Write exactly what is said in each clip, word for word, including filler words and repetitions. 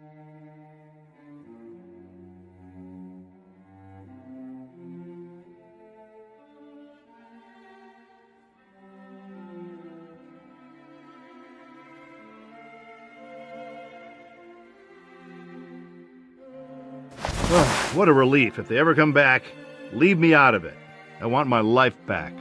Oh, what a relief. If they ever come back, leave me out of it. I want my life back.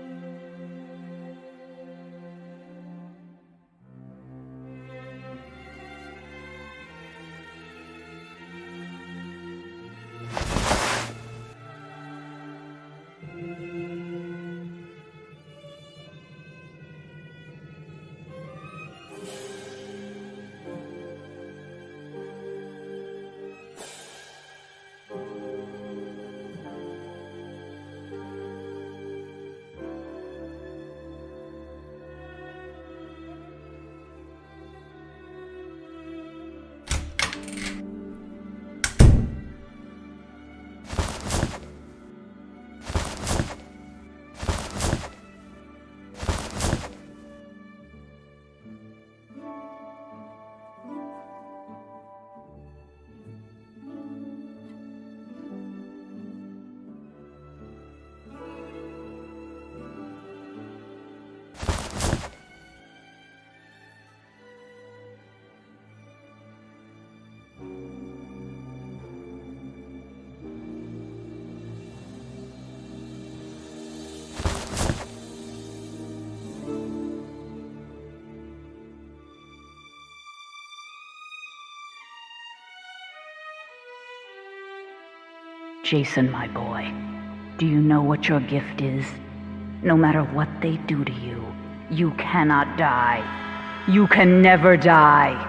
Jason, my boy, do you know what your gift is? No matter what they do to you, you cannot die. You can never die.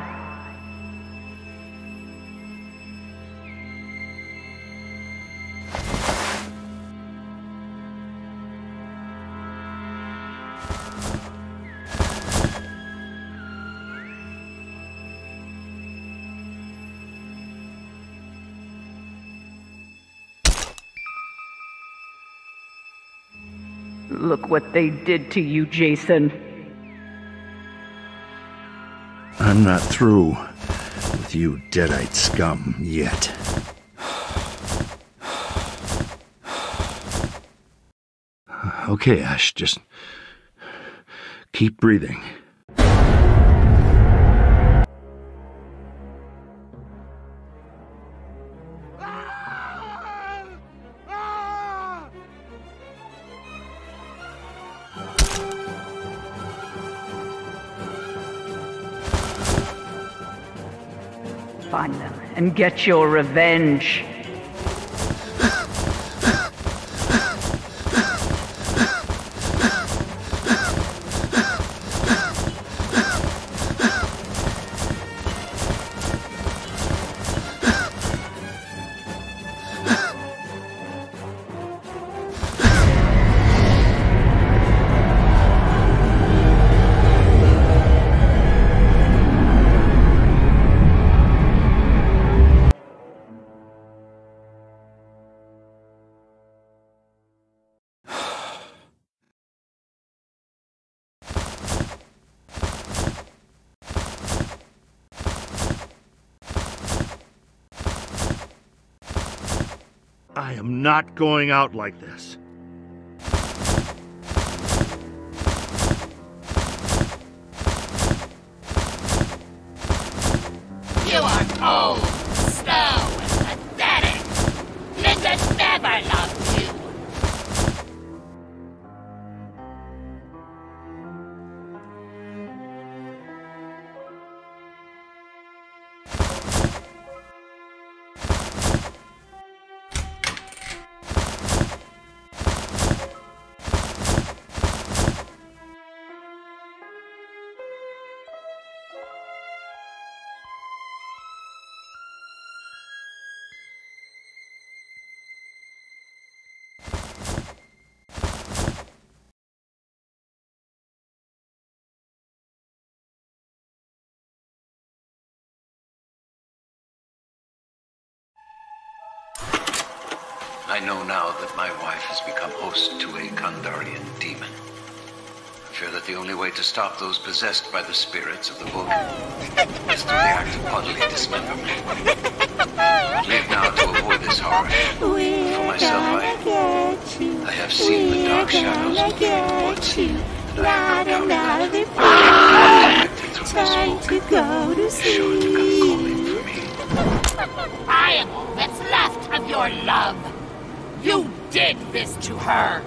Look what they did to you, Jason. I'm not through with you deadite scum yet. Okay, Ash, just keep breathing. Find them and get your revenge. I am not going out like this. You are cold, slow, and pathetic. Linda never loved you. I know now that my wife has become host to a Kandarian demon. fear that the only way to stop those possessed by the spirits of the book is through the act of bodily dismemberment. Live now to avoid this horror. For myself, I, I have seen the dark shadows of the woods, and I have no doubt that trying to go to sleep. Sure to come calling for me. I am all that's left of your love. You did this to her.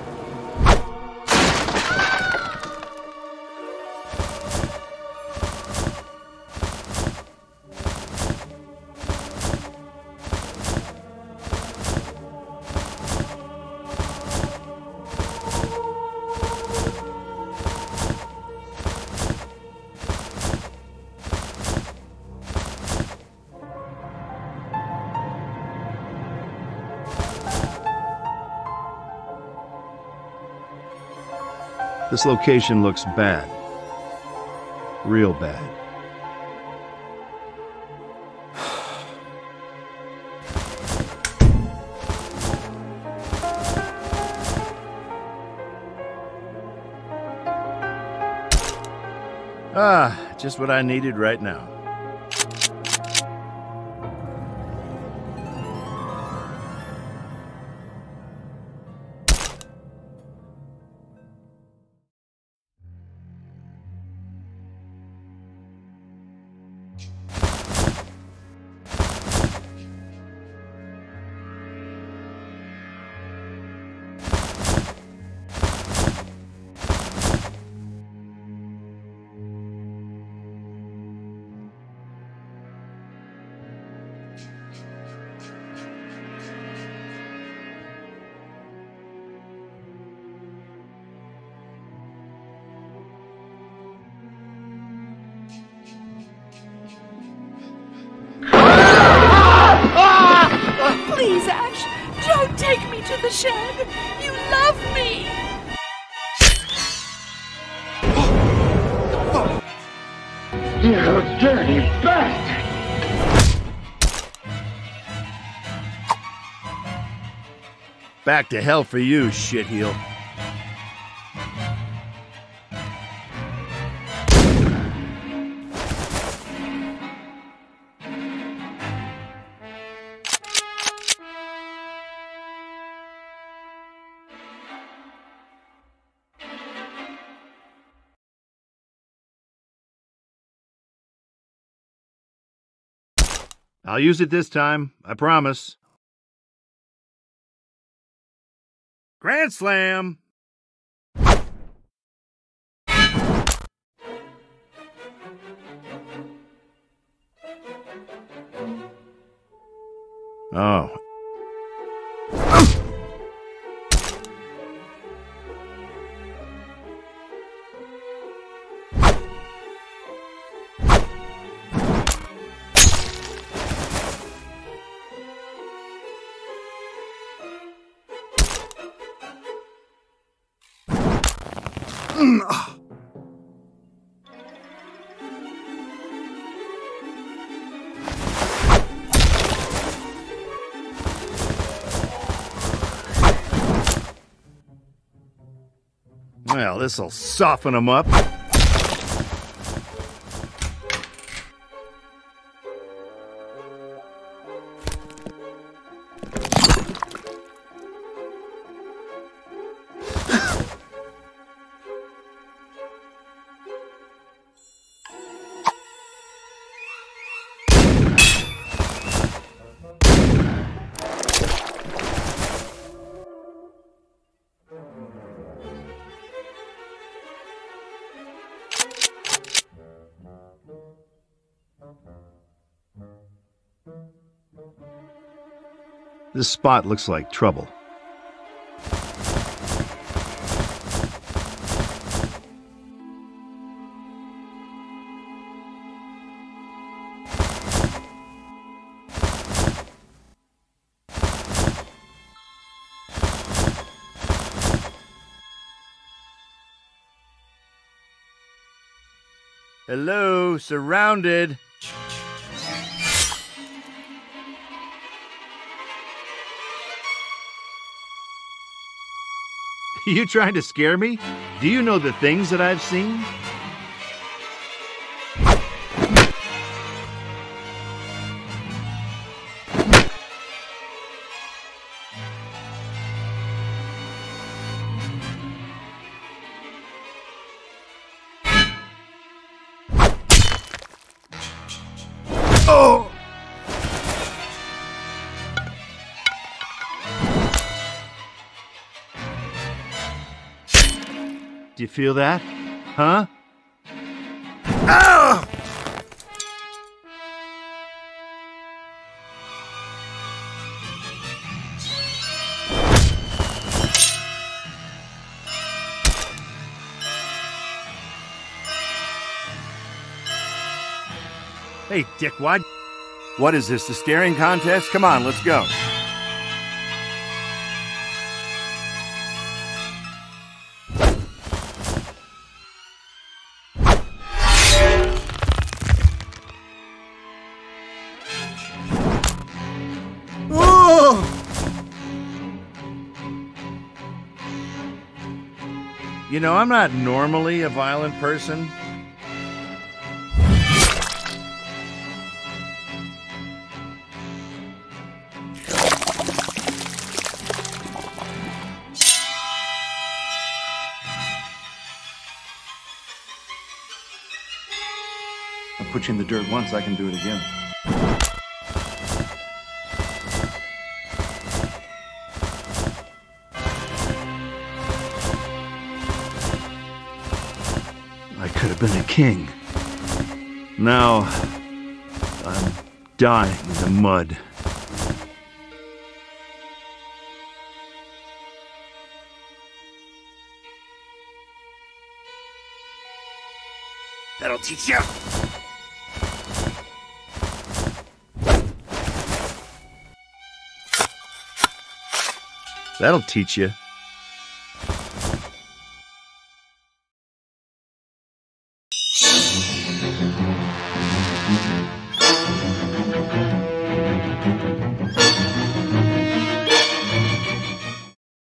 This location looks bad. Real bad. Ah, just what I needed right now. Please, Ash, don't take me to the shed. You love me. You dirty bastard! Back to hell for you, shitheel. I'll use it this time, I promise. Grand Slam! Oh. Well, this'll soften them up. This spot looks like trouble. Hello, surrounded. You trying to scare me? Do you know the things that I've seen? Oh! Do you feel that? Huh? Ah! Hey, dickwad. What is this, the staring contest? Come on, let's go. You know, I'm not normally a violent person. I put you in the dirt once, I can do it again. I could have been a king. Now, I'm dying in the mud. That'll teach you! That'll teach you.